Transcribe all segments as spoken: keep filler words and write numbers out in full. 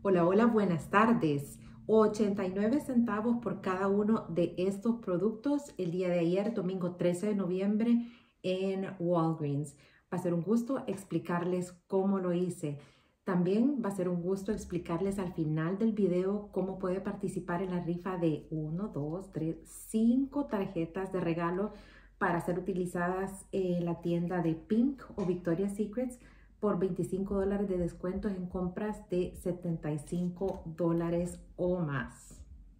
Hola, hola, buenas tardes. ochenta y nueve centavos por cada uno de estos productos el día de ayer, domingo trece de noviembre, en Walgreens. Va a ser un gusto explicarles cómo lo hice. También va a ser un gusto explicarles al final del video cómo puede participar en la rifa de uno, dos, tres, cinco tarjetas de regalo para ser utilizadas en la tienda de Pink o Victoria's Secrets por veinticinco dólares de descuentos en compras de setenta y cinco dólares o más.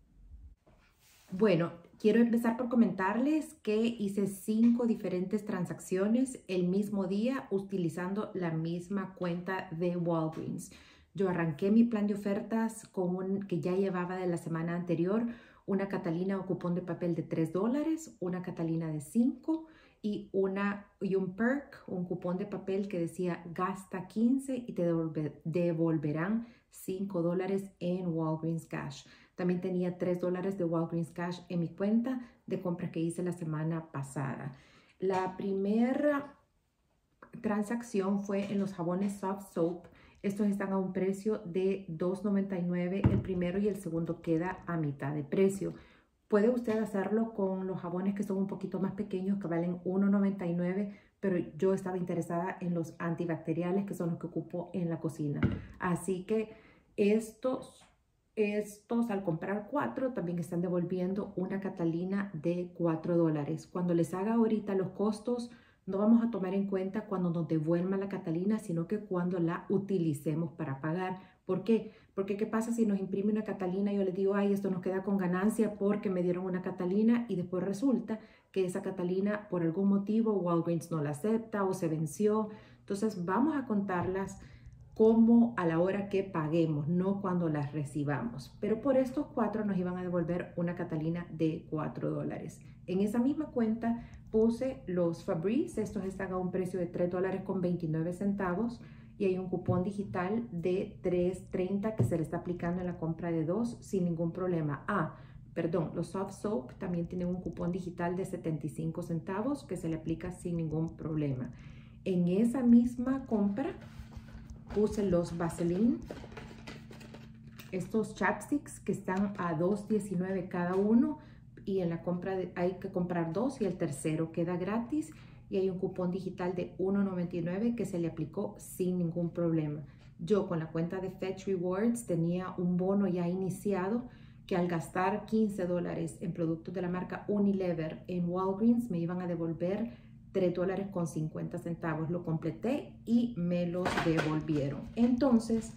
Bueno, quiero empezar por comentarles que hice cinco diferentes transacciones el mismo día utilizando la misma cuenta de Walgreens. Yo arranqué mi plan de ofertas con un que ya llevaba de la semana anterior, una Catalina o cupón de papel de tres dólares, una Catalina de cinco y, una, y un perk, un cupón de papel que decía gasta quince y te devolver, devolverán cinco dólares en Walgreens Cash. También tenía tres dólares de Walgreens Cash en mi cuenta de compras que hice la semana pasada. La primera transacción fue en los jabones Soft Soap. Estos están a un precio de dos noventa y nueve. El primero y el segundo queda a mitad de precio. Puede usted hacerlo con los jabones que son un poquito más pequeños, que valen uno noventa y nueve, pero yo estaba interesada en los antibacteriales, que son los que ocupo en la cocina. Así que estos, estos al comprar cuatro, también están devolviendo una Catalina de cuatro dólares. Cuando les haga ahorita los costos, no vamos a tomar en cuenta cuando nos devuelvan la Catalina, sino que cuando la utilicemos para pagar. ¿Por qué? Porque ¿qué pasa si nos imprime una Catalina y yo les digo, ay, esto nos queda con ganancia porque me dieron una Catalina y después resulta que esa Catalina por algún motivo Walgreens no la acepta o se venció? Entonces vamos a contarlas como a la hora que paguemos, no cuando las recibamos. Pero por estos cuatro nos iban a devolver una Catalina de cuatro dólares. En esa misma cuenta puse los Febreze, estos están a un precio de tres dólares con veintinueve centavos y hay un cupón digital de tres treinta que se le está aplicando en la compra de dos sin ningún problema. Ah, perdón, los Soft Soap también tienen un cupón digital de setenta y cinco centavos que se le aplica sin ningún problema. En esa misma compra puse los Vaseline, estos chapsticks que están a dos diecinueve cada uno, y en la compra de, hay que comprar dos y el tercero queda gratis, y hay un cupón digital de uno noventa y nueve que se le aplicó sin ningún problema. Yo con la cuenta de Fetch Rewards tenía un bono ya iniciado que al gastar quince dólares en productos de la marca Unilever en Walgreens me iban a devolver tres dólares con cincuenta centavos. Lo completé y me los devolvieron. Entonces,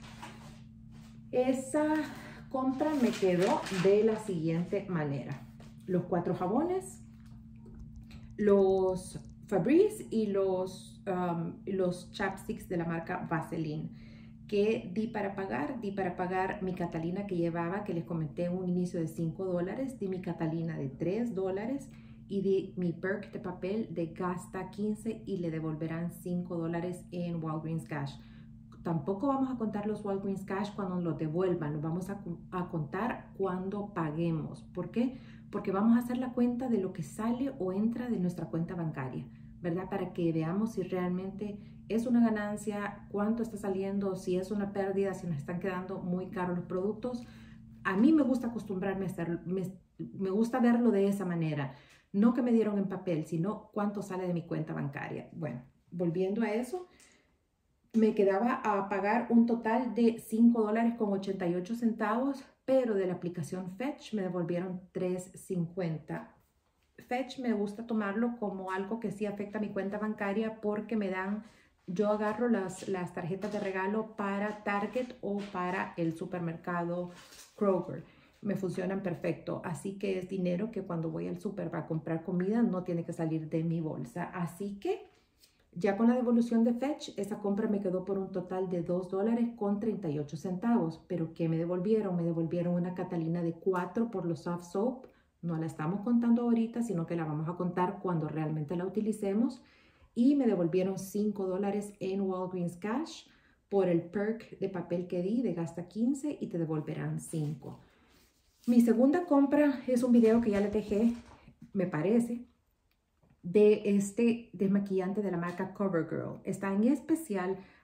esa compra me quedó de la siguiente manera: los cuatro jabones, los Febreze y los, um, los chapsticks de la marca Vaseline. Que di para pagar? Di para pagar mi Catalina que llevaba, que les comenté en un inicio, de cinco dólares, di mi Catalina de tres dólares y di mi perk de papel de gasta quince y le devolverán cinco dólares en Walgreens Cash. Tampoco vamos a contar los Walgreens Cash cuando los devuelvan, los vamos a, a contar cuando paguemos. ¿Por qué? Porque vamos a hacer la cuenta de lo que sale o entra de nuestra cuenta bancaria, ¿verdad? Para que veamos si realmente es una ganancia, cuánto está saliendo, si es una pérdida, si nos están quedando muy caros los productos. A mí me gusta acostumbrarme a hacer, me, me gusta verlo de esa manera. No que me dieron en papel, sino cuánto sale de mi cuenta bancaria. Bueno, volviendo a eso, me quedaba a pagar un total de cinco dólares con ochenta y ocho centavos, pero de la aplicación Fetch me devolvieron tres cincuenta. Fetch me gusta tomarlo como algo que sí afecta a mi cuenta bancaria porque me dan, yo agarro las, las tarjetas de regalo para Target o para el supermercado Kroger. Me funcionan perfecto, así que es dinero que cuando voy al super a comprar comida no tiene que salir de mi bolsa. Así que ya con la devolución de Fetch, esa compra me quedó por un total de dos dólares con treinta y ocho centavos. ¿Pero qué me devolvieron? Me devolvieron una Catalina de cuatro por los Soft Soap. No la estamos contando ahorita, sino que la vamos a contar cuando realmente la utilicemos. Y me devolvieron cinco dólares en Walgreens Cash por el perk de papel que di de gasta quince y te devolverán cinco. Mi segunda compra es un video que ya les dejé, me parece, de este desmaquillante de la marca CoverGirl. Está en especial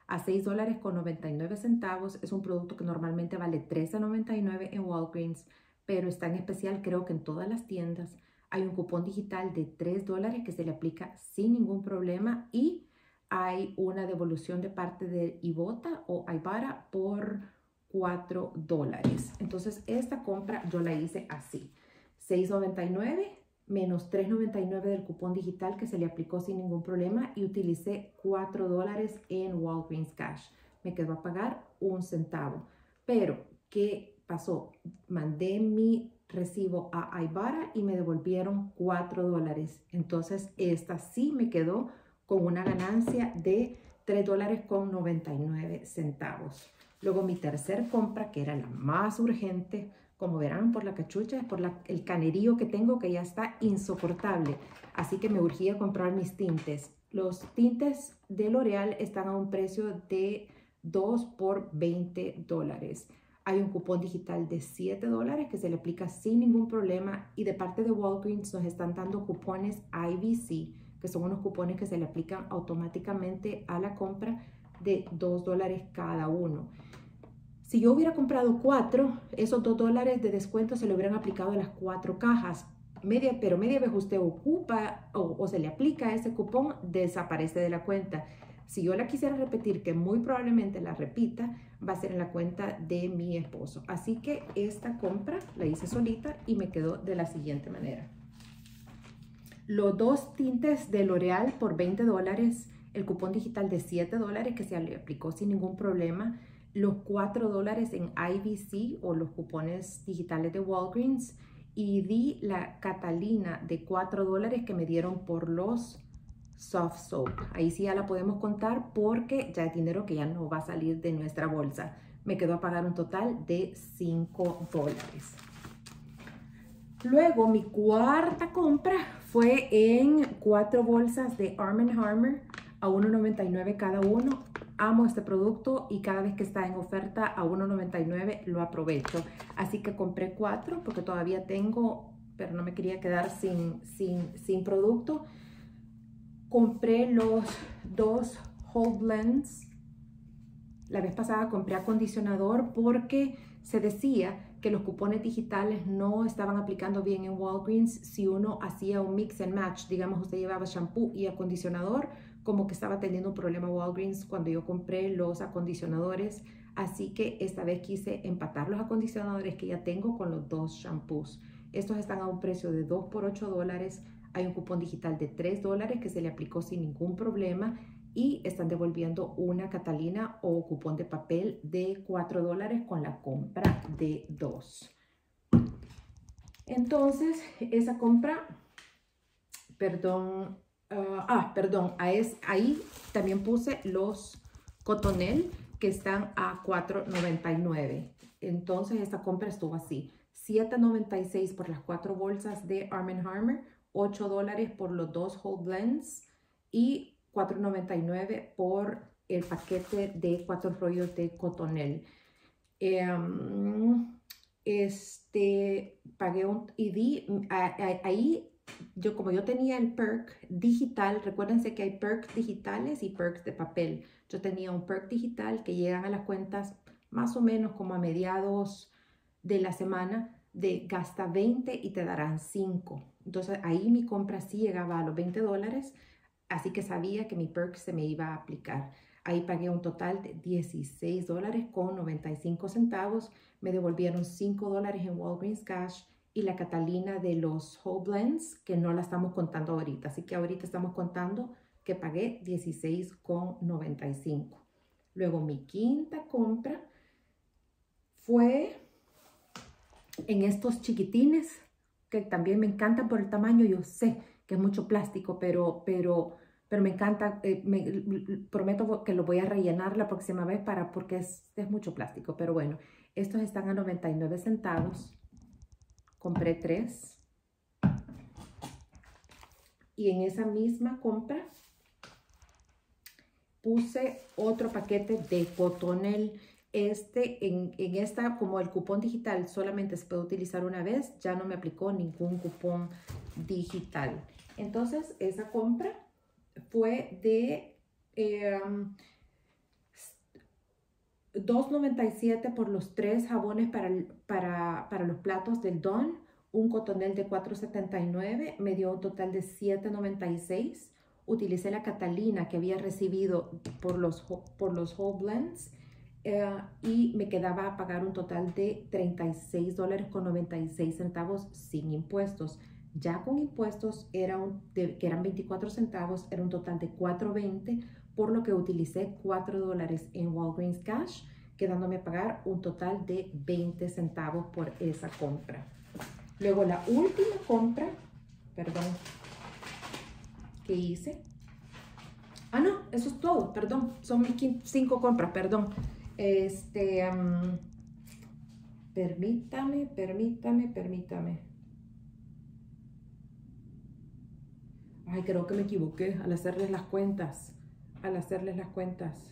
a seis dólares con noventa y nueve centavos. Es un producto que normalmente vale trece noventa y nueve en Walgreens, pero está en especial creo que en todas las tiendas. Hay un cupón digital de tres dólares que se le aplica sin ningún problema y hay una devolución de parte de Ibotta o Ibarra por cuatro dólares. Entonces esta compra yo la hice así. seis noventa y nueve menos tres noventa y nueve del cupón digital que se le aplicó sin ningún problema y utilicé cuatro dólares en Walgreens Cash. Me quedó a pagar un centavo. Pero, ¿qué pasó? Mandé mi recibo a Ibarra y me devolvieron cuatro dólares. Entonces, esta sí me quedó con una ganancia de tres dólares con noventa y nueve centavos. Luego mi tercer compra, que era la más urgente, como verán por la cachucha, es por la, el canerío que tengo que ya está insoportable. Así que me urgía comprar mis tintes. Los tintes de L'Oreal están a un precio de dos por veinte dólares. Hay un cupón digital de siete dólares que se le aplica sin ningún problema. Y de parte de Walgreens nos están dando cupones I V C, que son unos cupones que se le aplican automáticamente a la compra de dos dólares cada uno. Si yo hubiera comprado cuatro, esos dos dólares de descuento se le hubieran aplicado a las cuatro cajas. Media, pero media vez usted ocupa o, o se le aplica ese cupón, desaparece de la cuenta. Si yo la quisiera repetir, que muy probablemente la repita, va a ser en la cuenta de mi esposo. Así que esta compra la hice solita y me quedó de la siguiente manera. Los dos tintes de L'Oreal por veinte dólares, el cupón digital de siete dólares que se le aplicó sin ningún problema, los cuatro dólares en I V C o los cupones digitales de Walgreens y di la Catalina de cuatro dólares que me dieron por los soft soap. Ahí sí ya la podemos contar porque ya es dinero que ya no va a salir de nuestra bolsa. Me quedó a pagar un total de cinco dólares. Luego mi cuarta compra fue en cuatro bolsas de Arm and Hammer a uno noventa y nueve cada uno. Amo este producto y cada vez que está en oferta a uno noventa y nueve lo aprovecho. Así que compré cuatro porque todavía tengo, pero no me quería quedar sin, sin, sin producto. Compré los dos Whole Blends. La vez pasada compré acondicionador porque se decía que los cupones digitales no estaban aplicando bien en Walgreens si uno hacía un mix and match. Digamos, usted llevaba shampoo y acondicionador, como que estaba teniendo un problema Walgreens cuando yo compré los acondicionadores. Así que esta vez quise empatar los acondicionadores que ya tengo con los dos shampoos. Estos están a un precio de dos por ocho dólares. Hay un cupón digital de tres dólares que se le aplicó sin ningún problema y están devolviendo una Catalina o cupón de papel de cuatro dólares con la compra de dos. Entonces, esa compra, perdón, uh, ah, perdón, ahí, ahí también puse los Cotonel que están a cuatro noventa y nueve. Entonces, esta compra estuvo así. siete noventa y seis por las cuatro bolsas de Arm and Hammer, ocho dólares por los dos Whole Blends y cuatro noventa y nueve por el paquete de cuatro rollos de Cotonel. Eh, este, pagué un, y di, a, a, ahí, yo como yo tenía el perk digital, recuérdense que hay perks digitales y perks de papel. Yo tenía un perk digital que llegan a las cuentas más o menos como a mediados de la semana de gasta veinte y te darán cinco. Entonces ahí mi compra sí llegaba a los veinte dólares. Así que sabía que mi perk se me iba a aplicar. Ahí pagué un total de dieciséis dólares con noventa y cinco centavos. Me devolvieron cinco dólares en Walgreens Cash y la Catalina de los Whole Blends, que no la estamos contando ahorita. Así que ahorita estamos contando que pagué dieciséis con noventa y cinco. Luego mi quinta compra fue en estos chiquitines, que también me encantan por el tamaño. Yo sé que es mucho plástico, pero, pero, pero me encanta, eh, me, prometo que lo voy a rellenar la próxima vez para, porque es, es mucho plástico, pero bueno, estos están a noventa y nueve centavos, compré tres, y en esa misma compra puse otro paquete de Cotonel. Este, en, en esta, como el cupón digital solamente se puede utilizar una vez, ya no me aplicó ningún cupón digital. Entonces, esa compra fue de eh, dos noventa y siete por los tres jabones para, para, para los platos del Dawn. Un cotonel de cuatro setenta y nueve me dio un total de siete noventa y seis. Utilicé la Catalina que había recibido por los, por los Whole Blends eh, y me quedaba a pagar un total de treinta y seis dólares con noventa y seis centavos sin impuestos. Ya con impuestos, era un, de, que eran veinticuatro centavos, era un total de cuatro veinte, por lo que utilicé cuatro dólares en Walgreens Cash, quedándome a pagar un total de veinte centavos por esa compra. Luego la última compra, perdón, que hice. Ah, no, eso es todo, perdón. Son mis cinco compras, perdón. Este, um, permítame, permítame, permítame. Ay, creo que me equivoqué al hacerles las cuentas. Al hacerles las cuentas.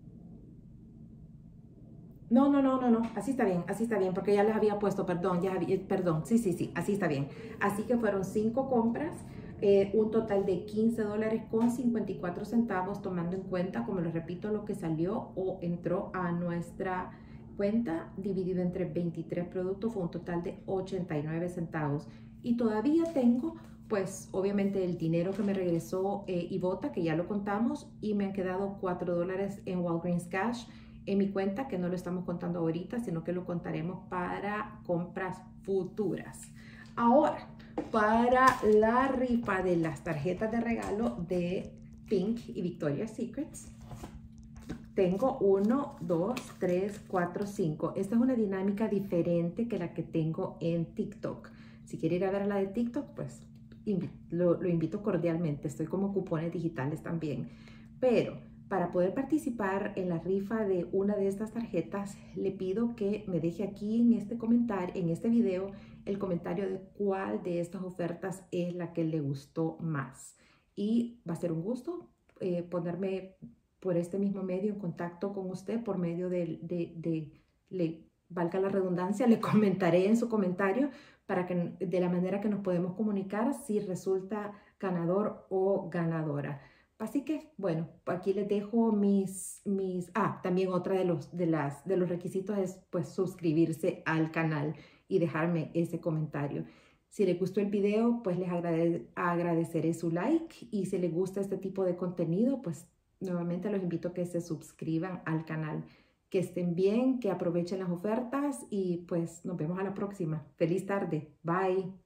No, no, no, no, no, así está bien, así está bien, porque ya les había puesto, perdón, ya había, perdón, sí, sí, sí, así está bien. Así que fueron cinco compras, eh, un total de quince dólares con cincuenta y cuatro centavos, tomando en cuenta, como les repito, lo que salió o entró a nuestra cuenta, dividido entre veintitrés productos, fue un total de ochenta y nueve centavos. Y todavía tengo, pues, obviamente el dinero que me regresó eh, Ibotta, que ya lo contamos, y me han quedado cuatro dólares en Walgreens Cash en mi cuenta, que no lo estamos contando ahorita, sino que lo contaremos para compras futuras. Ahora, para la rifa de las tarjetas de regalo de Pink y Victoria's Secrets, tengo uno, dos, tres, cuatro, cinco. Esta es una dinámica diferente que la que tengo en TikTok. Si quiere ir a ver la de TikTok, pues lo, lo invito cordialmente. Estoy como cupones digitales también. Pero para poder participar en la rifa de una de estas tarjetas, le pido que me deje aquí en este comentario, en este video, el comentario de cuál de estas ofertas es la que le gustó más. Y va a ser un gusto eh, ponerme por este mismo medio en contacto con usted por medio de, de, de, le, valga la redundancia, le comentaré en su comentario para que de la manera que nos podemos comunicar si resulta ganador o ganadora. Así que, bueno, aquí les dejo mis, mis, ah, también otra de los, de las, de los requisitos es, pues, suscribirse al canal y dejarme ese comentario. Si les gustó el video, pues, les agrade, agradeceré su like, y si les gusta este tipo de contenido, pues, nuevamente los invito a que se suscriban al canal. Que estén bien, que aprovechen las ofertas y, pues, nos vemos a la próxima. Feliz tarde. Bye.